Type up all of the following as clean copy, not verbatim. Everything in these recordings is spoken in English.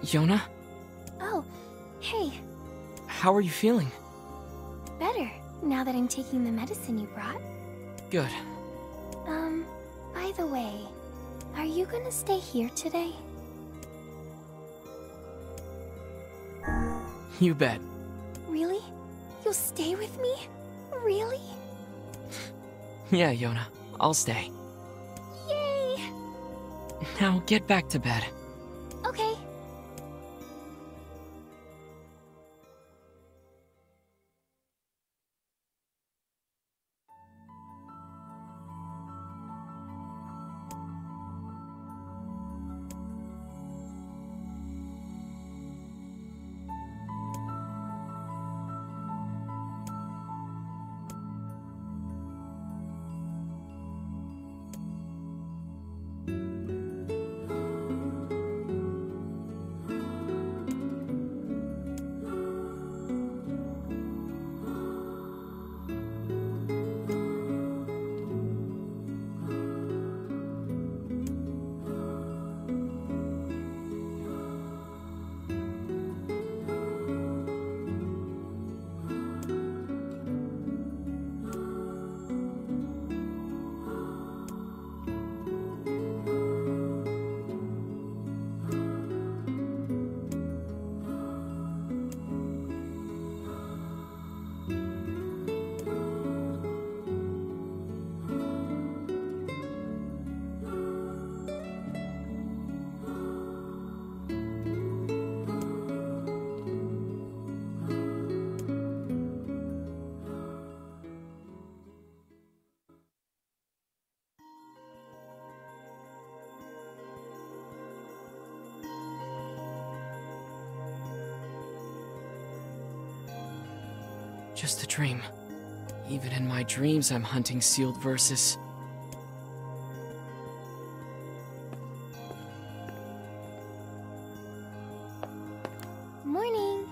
Yona? Oh, hey. How are you feeling? Better, now that I'm taking the medicine you brought. Good. By the way, are you gonna stay here today? You bet. Really? You'll stay with me? Really? Yeah, Yona. I'll stay. Yay! Now get back to bed. Okay. Just a dream. Even in my dreams, I'm hunting sealed verses. Morning.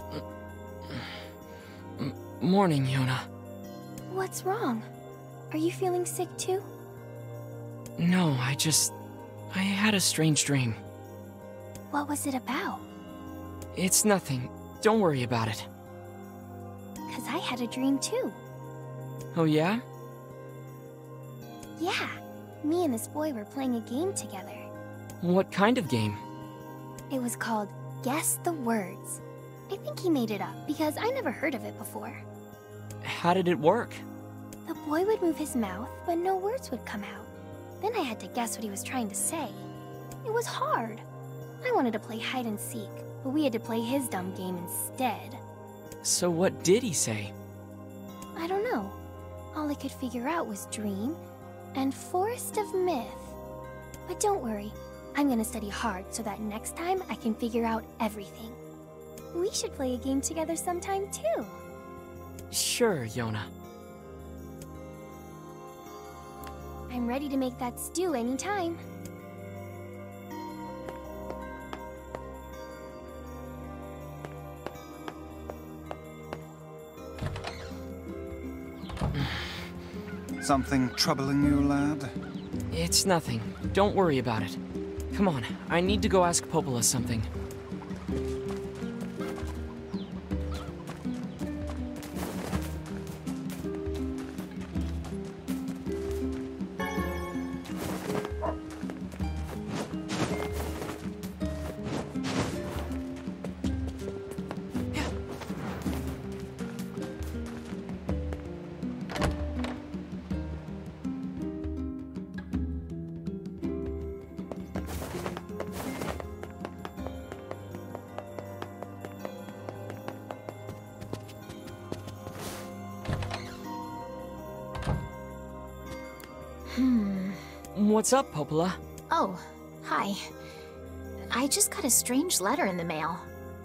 Morning, Yona. What's wrong? Are you feeling sick too? No, I had a strange dream. What was it about? It's nothing. Don't worry about it. 'Cause I had a dream too. Oh yeah? Yeah, me and this boy were playing a game together. What kind of game? It was called Guess the Words. I think he made it up because I never heard of it before. How did it work? The boy would move his mouth, but no words would come out. Then I had to guess what he was trying to say. It was hard. I wanted to play hide and seek, but we had to play his dumb game instead. So what did he say? I don't know. All I could figure out was dream and forest of myth. But don't worry, I'm gonna study hard so that next time I can figure out everything. We should play a game together sometime too. Sure, Yona. I'm ready to make that stew anytime. Something troubling you, lad? It's nothing. Don't worry about it. Come on, I need to go ask Popola something. What's up, Popola? Oh, hi. I just got a strange letter in the mail.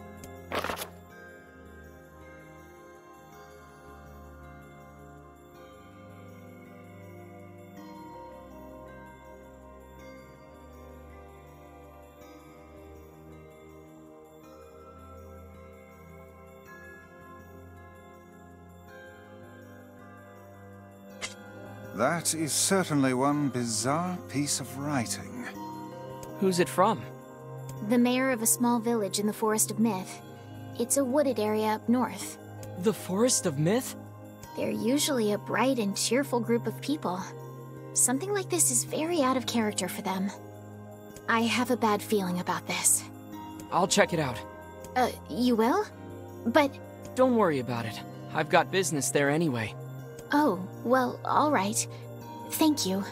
That is certainly one bizarre piece of writing. Who's it from? the mayor of a small village in the Forest of Myth. It's a wooded area up north. The Forest of Myth? They're usually a bright and cheerful group of people. Something like this is very out of character for them. I have a bad feeling about this. I'll check it out. You will? But... Don't worry about it. I've got business there anyway. Oh, well, all right. Thank you.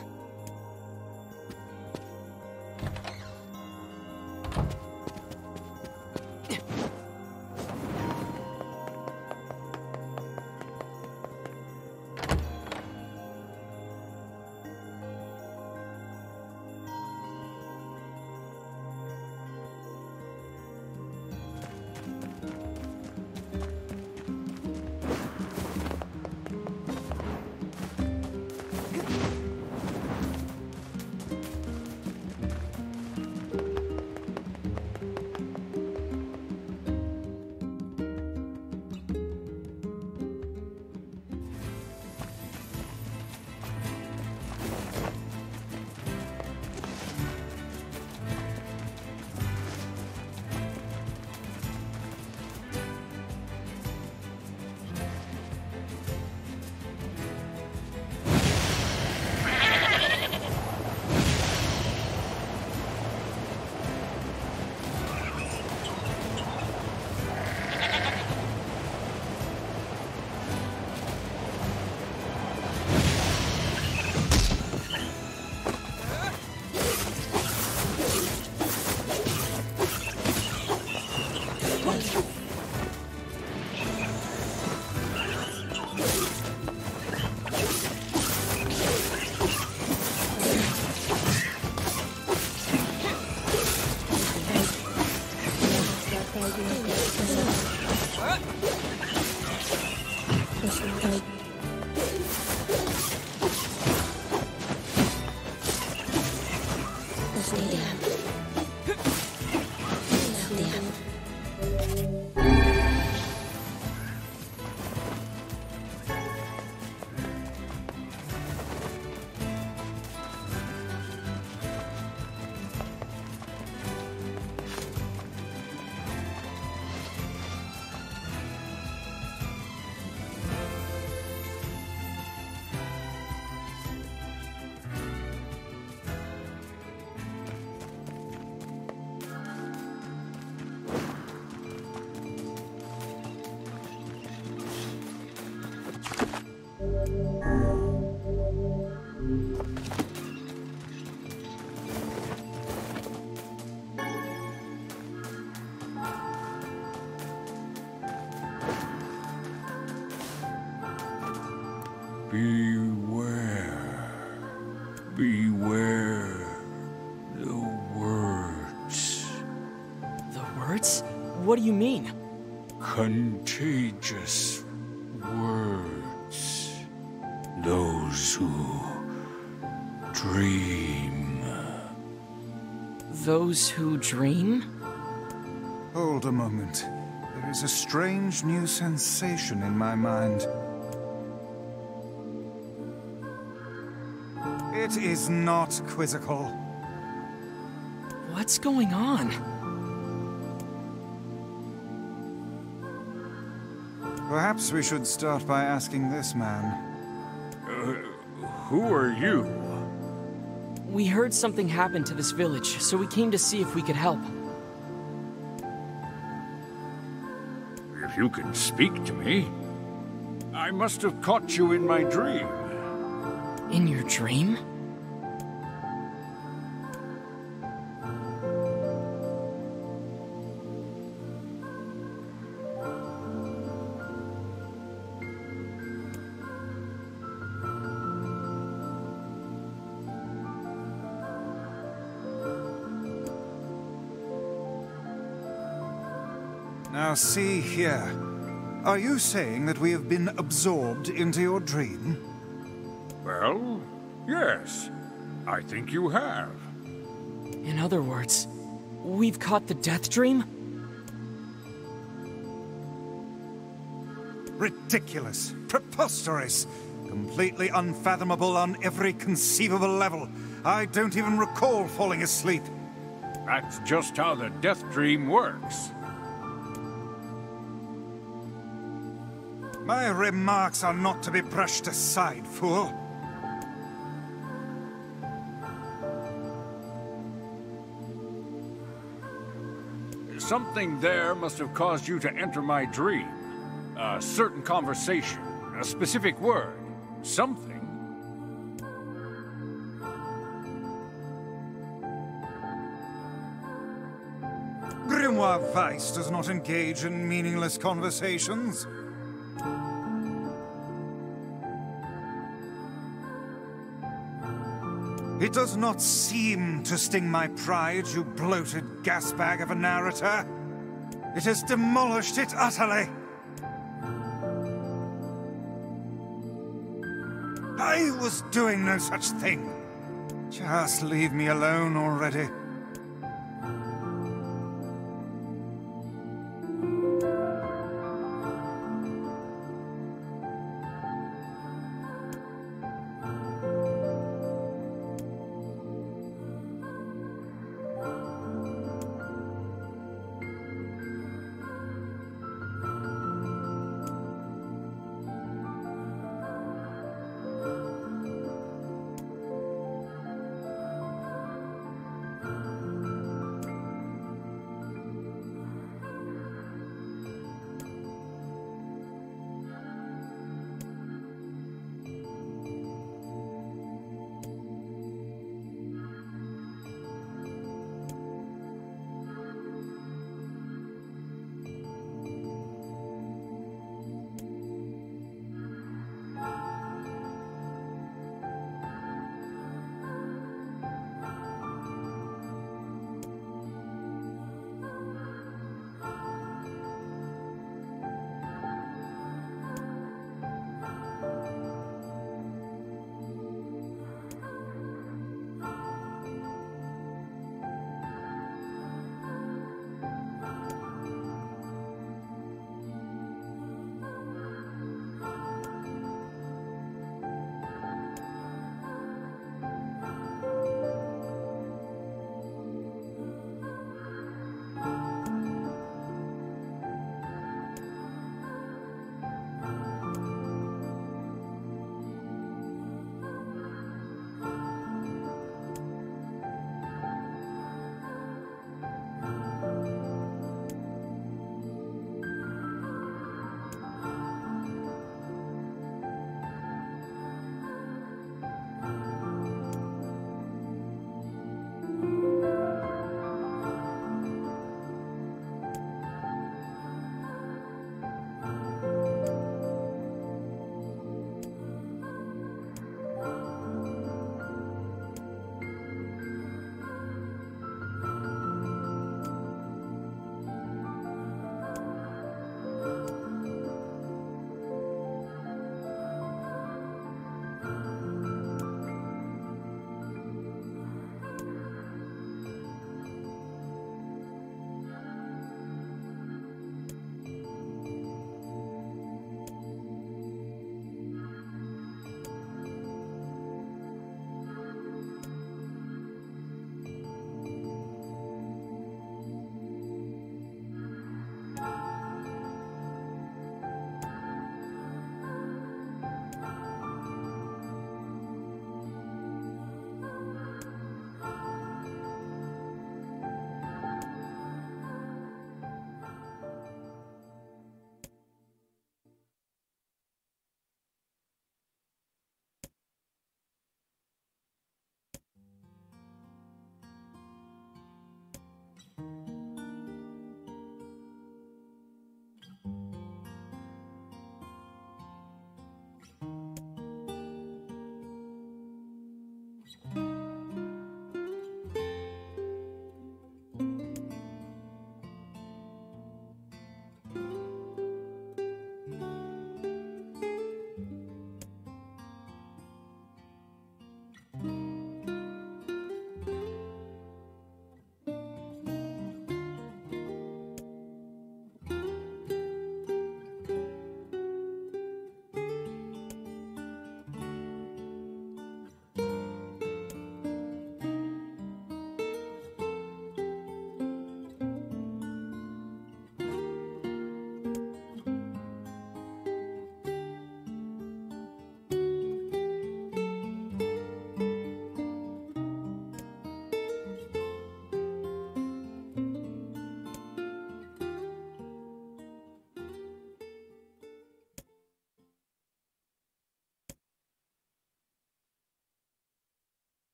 Beware. Beware the words. The words? What do you mean? Contagious words. Those who dream. Those who dream? Hold a moment. There is a strange new sensation in my mind. It is not quizzical. What's going on? Perhaps we should start by asking this man. Who are you? We heard something happened to this village, so we came to see if we could help. If you can speak to me, I must have caught you in my dream. In your dream? Now see here. Are you saying that we have been absorbed into your dream? Well, yes. I think you have. In other words, we've caught the death dream? Ridiculous. Preposterous. Completely unfathomable on every conceivable level. I don't even recall falling asleep. That's just how the death dream works. My remarks are not to be brushed aside, fool. Something there must have caused you to enter my dream. A certain conversation, a specific word, something. Grimoire Weiss does not engage in meaningless conversations. It does not seem to sting my pride, you bloated gasbag of a narrator. It has demolished it utterly. I was doing no such thing. Just leave me alone already.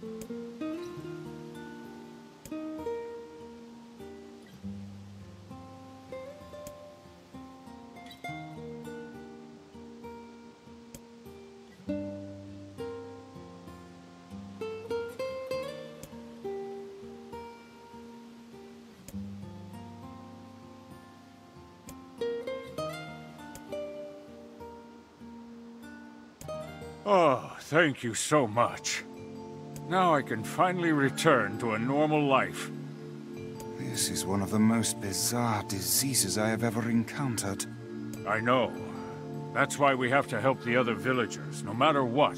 Oh, thank you so much. Now I can finally return to a normal life. This is one of the most bizarre diseases I have ever encountered. I know. That's why we have to help the other villagers, no matter what.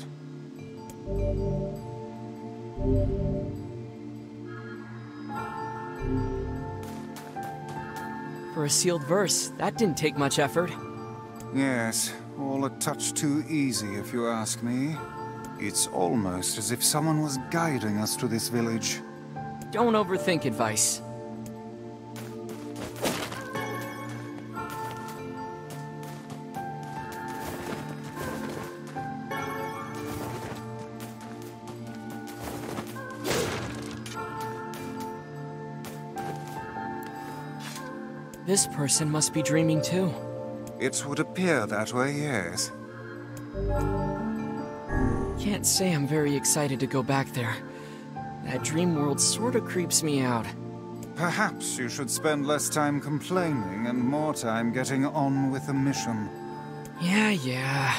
For a sealed verse, that didn't take much effort. Yes, all a touch too easy if you ask me. It's almost as if someone was guiding us to this village. Don't overthink advice. This person must be dreaming too. It would appear that way, yes. Can't say I'm very excited to go back there. That dream world sorta creeps me out. Perhaps you should spend less time complaining and more time getting on with the mission. Yeah.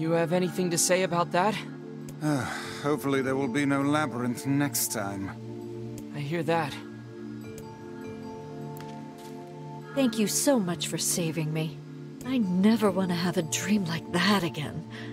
You have anything to say about that? Hopefully there will be no labyrinth next time. I hear that. Thank you so much for saving me. I never want to have a dream like that again.